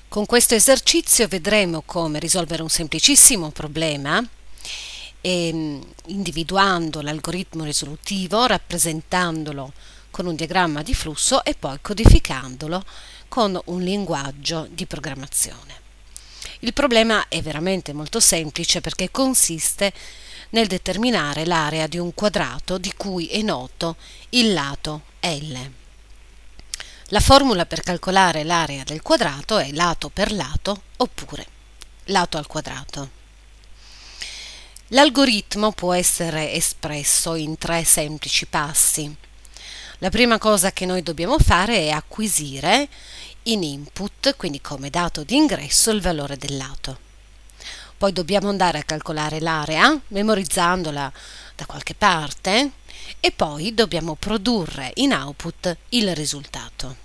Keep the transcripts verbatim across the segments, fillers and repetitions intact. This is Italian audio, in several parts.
Con questo esercizio vedremo come risolvere un semplicissimo problema e, individuando l'algoritmo risolutivo, rappresentandolo con un diagramma di flusso e poi codificandolo con un linguaggio di programmazione. Il problema è veramente molto semplice perché consiste nel determinare l'area di un quadrato di cui è noto il lato L. La formula per calcolare l'area del quadrato è lato per lato oppure lato al quadrato. L'algoritmo può essere espresso in tre semplici passi. La prima cosa che noi dobbiamo fare è acquisire in input, quindi come dato di ingresso, il valore del lato. Poi dobbiamo andare a calcolare l'area, memorizzandola da qualche parte, e poi dobbiamo produrre in output il risultato.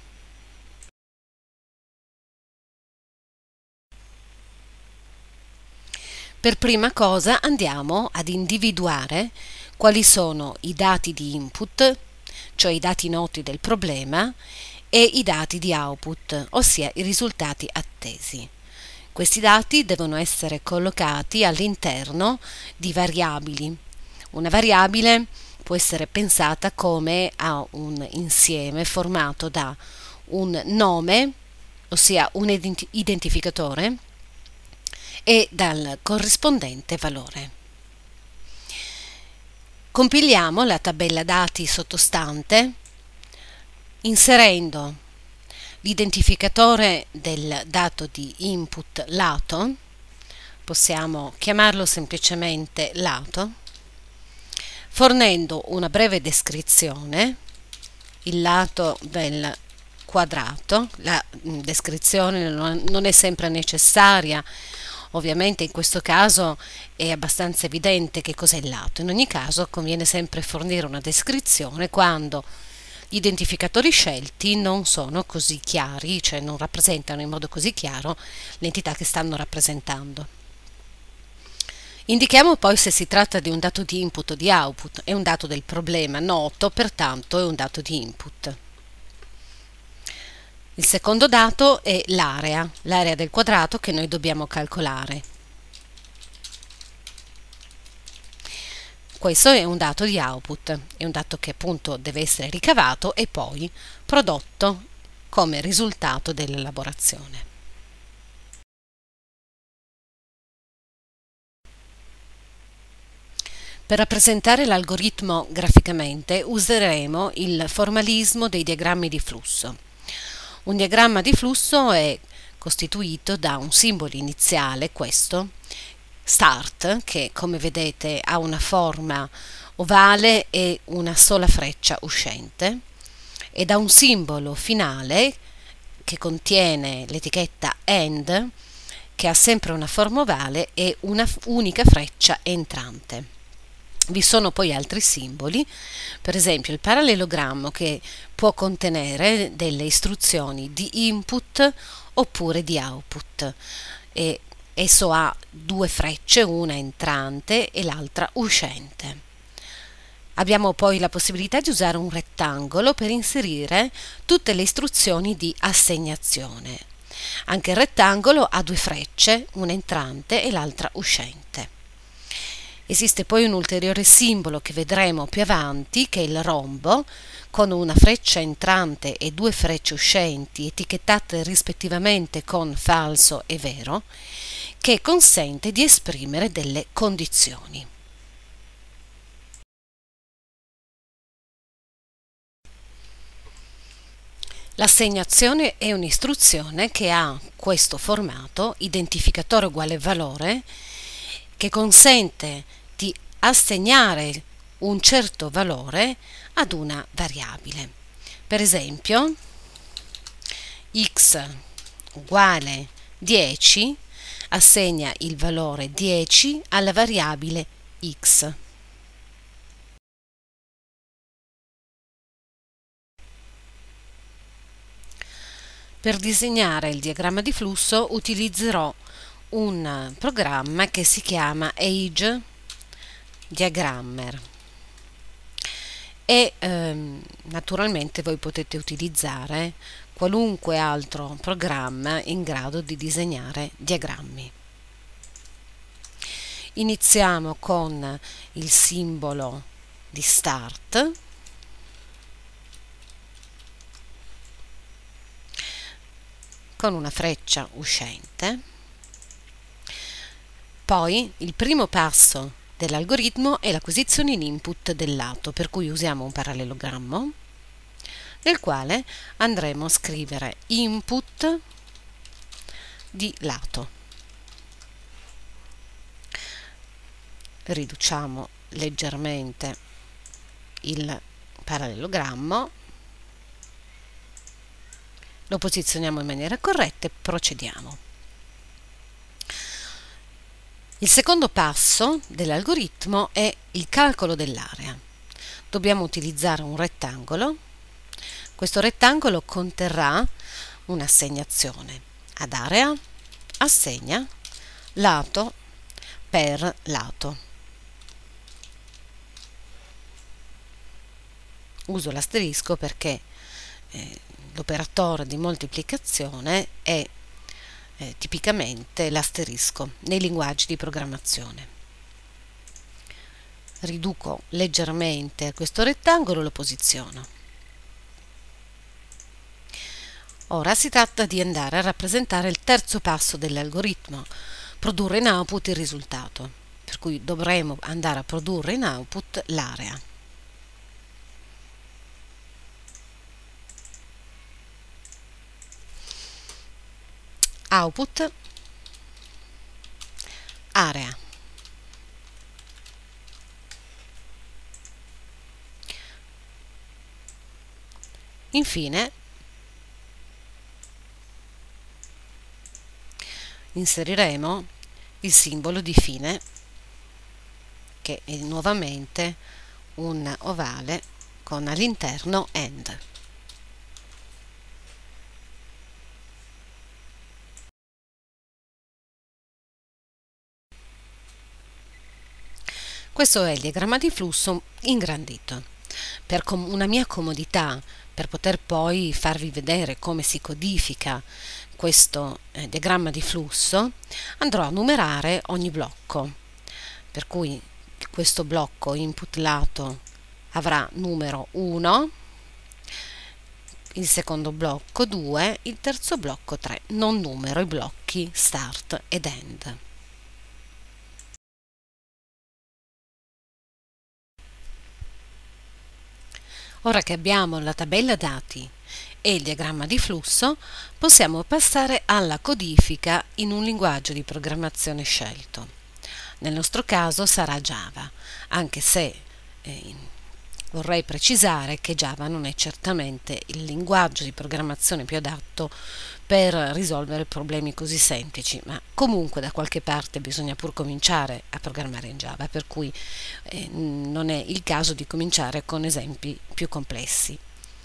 Per prima cosa andiamo ad individuare quali sono i dati di input, cioè i dati noti del problema, e i dati di output, ossia i risultati attesi. Questi dati devono essere collocati all'interno di variabili. Una variabile può essere pensata come a un insieme formato da un nome, ossia un identificatore, e dal corrispondente valore. Compiliamo la tabella dati sottostante inserendo l'identificatore del dato di input lato, possiamo chiamarlo semplicemente lato, fornendo una breve descrizione, il lato del quadrato. La descrizione non è sempre necessaria, ovviamente in questo caso è abbastanza evidente che cos'è il lato. In ogni caso conviene sempre fornire una descrizione quando gli identificatori scelti non sono così chiari, cioè non rappresentano in modo così chiaro l'entità che stanno rappresentando. Indichiamo poi se si tratta di un dato di input o di output. È un dato del problema noto, pertanto è un dato di input. Il secondo dato è l'area, l'area del quadrato che noi dobbiamo calcolare. Questo è un dato di output, è un dato che appunto deve essere ricavato e poi prodotto come risultato dell'elaborazione. Per rappresentare l'algoritmo graficamente useremo il formalismo dei diagrammi di flusso. Un diagramma di flusso è costituito da un simbolo iniziale, questo, start, che come vedete ha una forma ovale e una sola freccia uscente, e da un simbolo finale che contiene l'etichetta end, che ha sempre una forma ovale e una unica freccia entrante. Vi sono poi altri simboli, per esempio il parallelogrammo, che può contenere delle istruzioni di input oppure di output, e esso ha due frecce, una entrante e l'altra uscente. Abbiamo poi la possibilità di usare un rettangolo per inserire tutte le istruzioni di assegnazione. Anche il rettangolo ha due frecce, una entrante e l'altra uscente. Esiste poi un ulteriore simbolo che vedremo più avanti, che è il rombo, con una freccia entrante e due frecce uscenti etichettate rispettivamente con falso e vero, che consente di esprimere delle condizioni. L'assegnazione è un'istruzione che ha questo formato, identificatore uguale valore, che consente di assegnare un certo valore ad una variabile. Per esempio, x uguale dieci assegna il valore dieci alla variabile x. Per disegnare il diagramma di flusso utilizzerò un programma che si chiama Age Diagrammer e ehm, naturalmente voi potete utilizzare qualunque altro programma in grado di disegnare diagrammi. Iniziamo con il simbolo di Start, con una freccia uscente. Poi il primo passo dell'algoritmo è l'acquisizione in input del lato, per cui usiamo un parallelogrammo nel quale andremo a scrivere input di lato. Riduciamo leggermente il parallelogrammo, lo posizioniamo in maniera corretta e procediamo. Il secondo passo dell'algoritmo è il calcolo dell'area. Dobbiamo utilizzare un rettangolo. Questo rettangolo conterrà un'assegnazione ad area, assegna, lato per lato. Uso l'asterisco perché eh, l'operatore di moltiplicazione è eh, tipicamente l'asterisco nei linguaggi di programmazione. Riduco leggermente questo rettangolo e lo posiziono. Ora si tratta di andare a rappresentare il terzo passo dell'algoritmo, produrre in output il risultato, per cui dovremo andare a produrre in output l'area. Output, area. Infine inseriremo il simbolo di fine, che è nuovamente un ovale con all'interno end. Questo è il diagramma di flusso ingrandito. Per una mia comodità, per poter poi farvi vedere come si codifica questo eh, diagramma di flusso, andrò a numerare ogni blocco, per cui questo blocco input lato avrà numero uno, il secondo blocco due, il terzo blocco tre. Non numero i blocchi start ed end. Ora che abbiamo la tabella dati e il diagramma di flusso, possiamo passare alla codifica in un linguaggio di programmazione scelto. Nel nostro caso sarà Java, anche se eh, vorrei precisare che Java non è certamente il linguaggio di programmazione più adatto per risolvere problemi così semplici, ma comunque da qualche parte bisogna pur cominciare a programmare in Java, per cui eh, non è il caso di cominciare con esempi più complessi.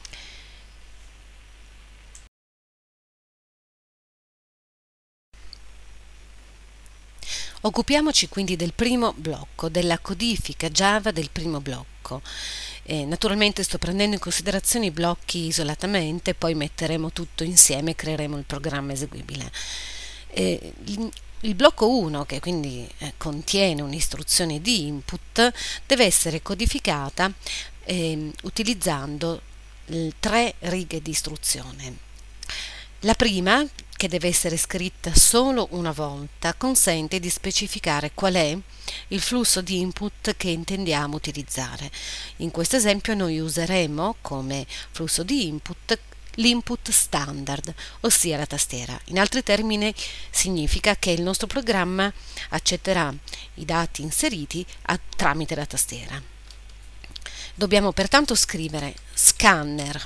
Occupiamoci quindi del primo blocco, della codifica Java del primo blocco. Eh, naturalmente sto prendendo in considerazione i blocchi isolatamente, poi metteremo tutto insieme e creeremo il programma eseguibile. Eh, il, il blocco uno, che quindi eh, contiene un'istruzione di input, deve essere codificata eh, utilizzando eh, tre righe di istruzione. La prima, che deve essere scritta solo una volta, consente di specificare qual è il flusso di input che intendiamo utilizzare. In questo esempio noi useremo come flusso di input l'input standard, ossia la tastiera. In altri termini significa che il nostro programma accetterà i dati inseriti a, tramite la tastiera. Dobbiamo pertanto scrivere scanner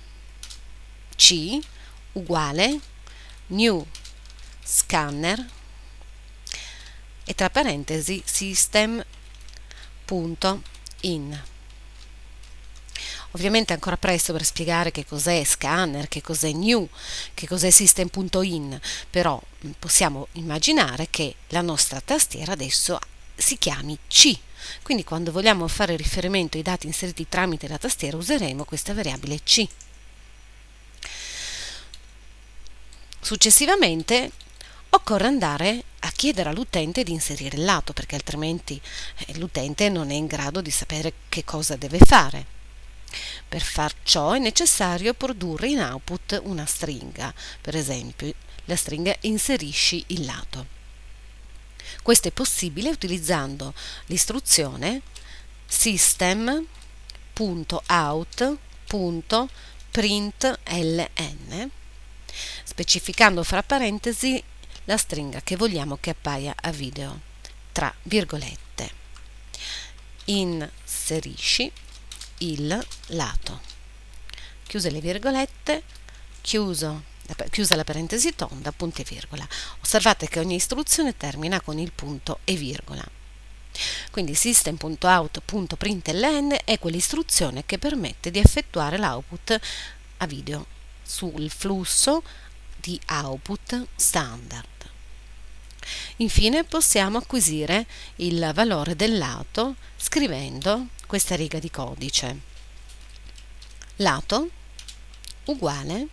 C uguale new scanner e tra parentesi system.in. Ovviamente è ancora presto per spiegare che cos'è scanner, che cos'è new, che cos'è system.in, però possiamo immaginare che la nostra tastiera adesso si chiami C. Quindi quando vogliamo fare riferimento ai dati inseriti tramite la tastiera useremo questa variabile C. Successivamente occorre andare a chiedere all'utente di inserire il lato, perché altrimenti eh, l'utente non è in grado di sapere che cosa deve fare. Per far ciò è necessario produrre in output una stringa, per esempio la stringa inserisci il lato. Questo è possibile utilizzando l'istruzione system.out.println, specificando fra parentesi la stringa che vogliamo che appaia a video, tra virgolette, inserisci il lato, chiuse le virgolette, chiuso, chiusa la parentesi tonda, punto e virgola. Osservate che ogni istruzione termina con il punto e virgola. Quindi system.out.println è quell'istruzione che permette di effettuare l'output a video sul flusso di output standard. Infine possiamo acquisire il valore del lato scrivendo questa riga di codice: lato uguale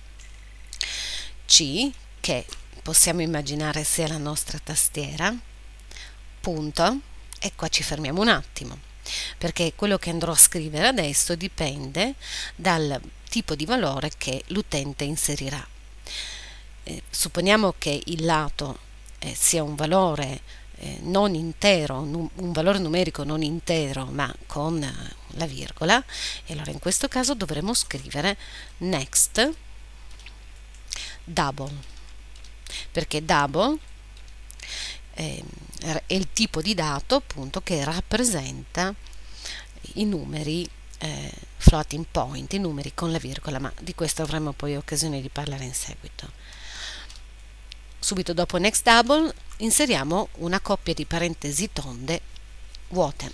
C, che possiamo immaginare sia la nostra tastiera, punto, e qua ci fermiamo un attimo, perché quello che andrò a scrivere adesso dipende dal tipo di valore che l'utente inserirà. Eh, supponiamo che il lato eh, sia un valore eh, non intero, un, un valore numerico non intero, ma con eh, la virgola, e allora in questo caso dovremo scrivere next double, perché double eh, è il tipo di dato appunto che rappresenta i numeri eh, floating point, i numeri con la virgola, ma di questo avremo poi occasione di parlare in seguito. Subito dopo next double inseriamo una coppia di parentesi tonde vuote,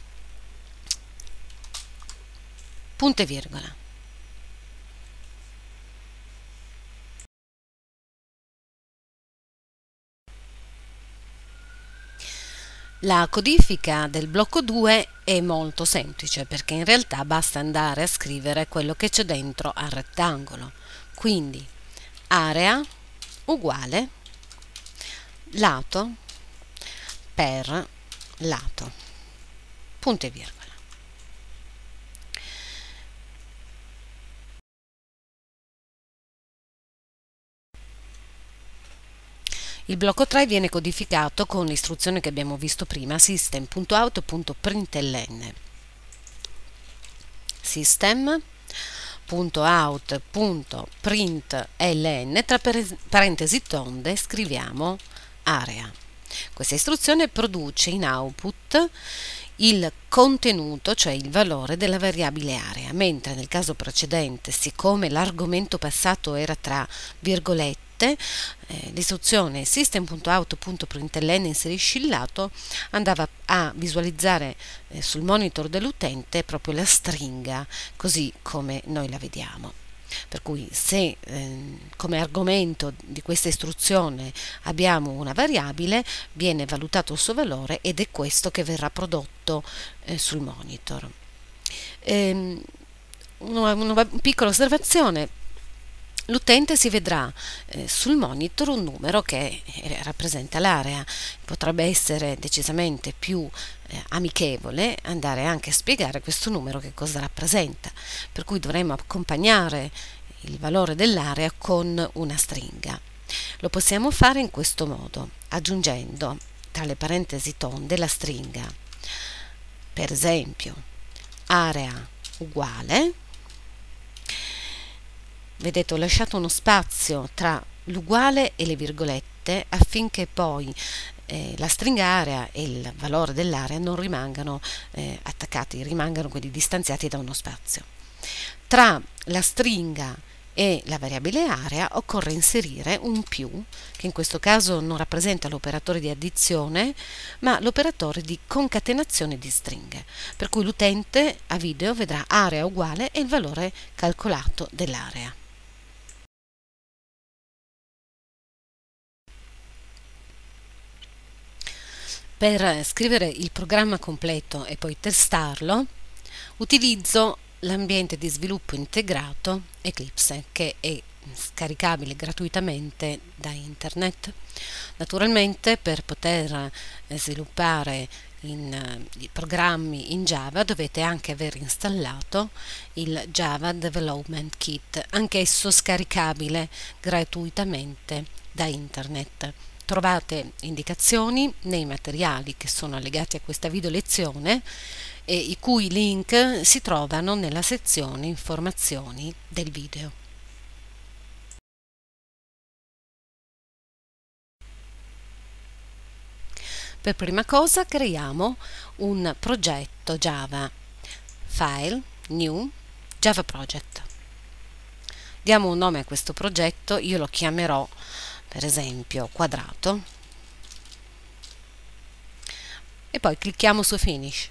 punto e virgola. La codifica del blocco due è molto semplice, perché in realtà basta andare a scrivere quello che c'è dentro al rettangolo. Quindi area uguale lato per lato, punto e virgola. Il blocco tre viene codificato con l'istruzione che abbiamo visto prima, system.out.println. System.out.println, tra parentesi tonde scriviamo area. Questa istruzione produce in output il contenuto, cioè il valore della variabile area, mentre nel caso precedente, siccome l'argomento passato era tra virgolette, eh, l'istruzione system.out.println inserisci il lato andava a visualizzare eh, sul monitor dell'utente proprio la stringa, così come noi la vediamo. Per cui se eh, come argomento di questa istruzione abbiamo una variabile, viene valutato il suo valore ed è questo che verrà prodotto eh, sul monitor. Ehm, una, una piccola osservazione: l'utente si vedrà eh, sul monitor un numero che eh, rappresenta l'area. Potrebbe essere decisamente più eh, amichevole andare anche a spiegare questo numero che cosa rappresenta, per cui dovremo accompagnare il valore dell'area con una stringa. Lo possiamo fare in questo modo, aggiungendo tra le parentesi tonde la stringa. Per esempio, area uguale, vedete, ho lasciato uno spazio tra l'uguale e le virgolette affinché poi eh, la stringa area e il valore dell'area non rimangano eh, attaccati, rimangano quindi distanziati da uno spazio. Tra la stringa e la variabile area occorre inserire un più, che in questo caso non rappresenta l'operatore di addizione, ma l'operatore di concatenazione di stringhe, per cui l'utente a video vedrà area uguale e il valore calcolato dell'area. Per scrivere il programma completo e poi testarlo, utilizzo l'ambiente di sviluppo integrato Eclipse, che è scaricabile gratuitamente da internet. Naturalmente, per poter eh, sviluppare in, eh, i programmi in Java dovete anche aver installato il Java Development Kit, anch'esso scaricabile gratuitamente da internet. Trovate indicazioni nei materiali che sono allegati a questa video lezione e i cui link si trovano nella sezione informazioni del video. Per prima cosa creiamo un progetto Java, File, New, Java Project. Diamo un nome a questo progetto, io lo chiamerò per esempio quadrato e poi clicchiamo su Finish.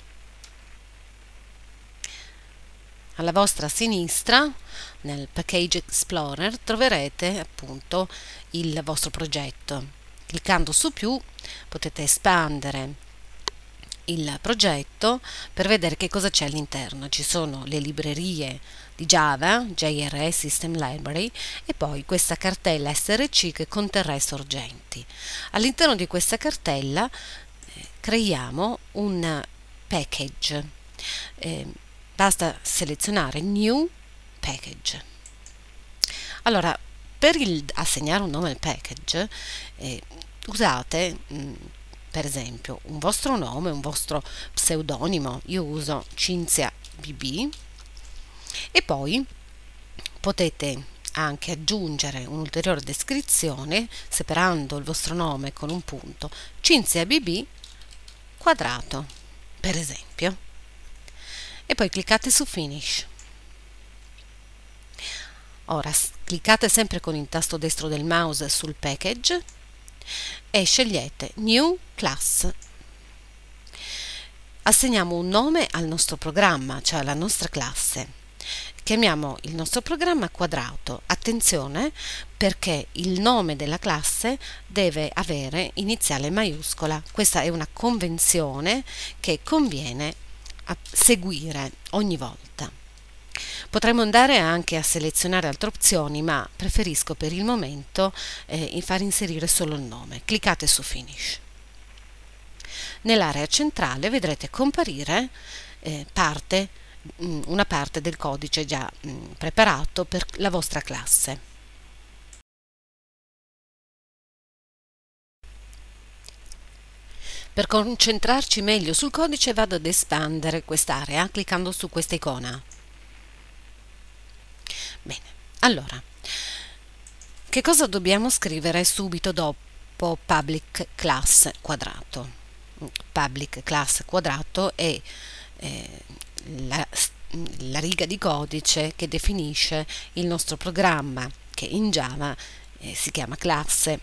Alla vostra sinistra nel Package Explorer troverete appunto il vostro progetto. Cliccando su più potete espandere il progetto per vedere che cosa c'è all'interno. Ci sono le librerie di Java, J R S System Library, e poi questa cartella S R C che conterrà i sorgenti. All'interno di questa cartella eh, creiamo un package. Eh, basta selezionare New Package. Allora, per il, assegnare un nome al package eh, usate mh, per esempio un vostro nome, un vostro pseudonimo. Io uso Cinzia B B e poi potete anche aggiungere un'ulteriore descrizione separando il vostro nome con un punto, Cinzia B B quadrato per esempio, e poi cliccate su Finish. Ora cliccate sempre con il tasto destro del mouse sul package e scegliete New Class. Assegniamo un nome al nostro programma, cioè alla nostra classe. Chiamiamo il nostro programma quadrato. Attenzione, perché il nome della classe deve avere iniziale maiuscola. Questa è una convenzione che conviene a seguire ogni volta. Potremmo andare anche a selezionare altre opzioni, ma preferisco per il momento eh, far inserire solo il nome. Cliccate su Finish. Nell'area centrale vedrete comparire eh, parte, mh, una parte del codice già mh, preparato per la vostra classe. Per concentrarci meglio sul codice vado ad espandere quest'area cliccando su questa icona. Bene, allora, che cosa dobbiamo scrivere subito dopo public class quadrato? Public class quadrato è eh, la, la riga di codice che definisce il nostro programma, che in Java eh, si chiama classe.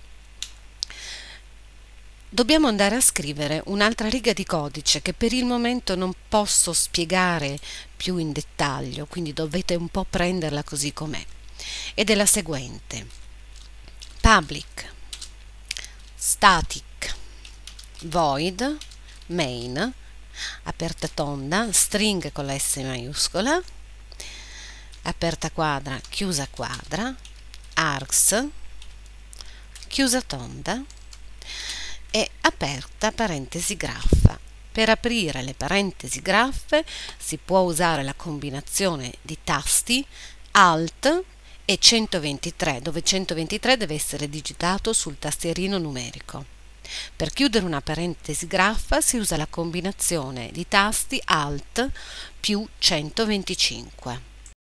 Dobbiamo andare a scrivere un'altra riga di codice che per il momento non posso spiegare più in dettaglio, quindi dovete un po' prenderla così com'è, ed è la seguente: public static void main aperta tonda string con la S maiuscola aperta quadra chiusa quadra args chiusa tonda e aperta parentesi graffa. Per aprire le parentesi graffe si può usare la combinazione di tasti Alt e centoventitré, dove centoventitré deve essere digitato sul tastierino numerico. Per chiudere una parentesi graffa si usa la combinazione di tasti Alt più centoventicinque.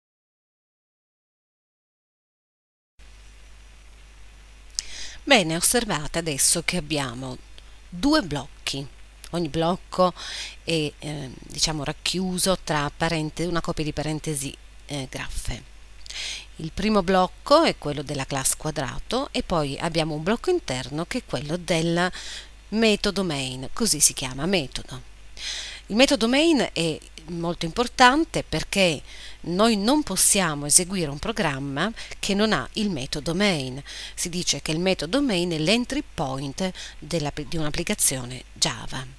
Bene, osservate adesso che abbiamo due blocchi. Ogni blocco è eh, diciamo racchiuso tra parentesi, una coppia di parentesi eh, graffe. Il primo blocco è quello della classe quadrato e poi abbiamo un blocco interno che è quello del metodo main, così si chiama, metodo. Il metodo main è molto importante perché noi non possiamo eseguire un programma che non ha il metodo main. Si dice che il metodo main è l'entry point della, di un'applicazione Java.